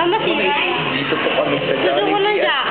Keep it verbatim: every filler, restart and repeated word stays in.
Mama, sira. Dito po kami sa Gusto ko ng Jollibee. jacket.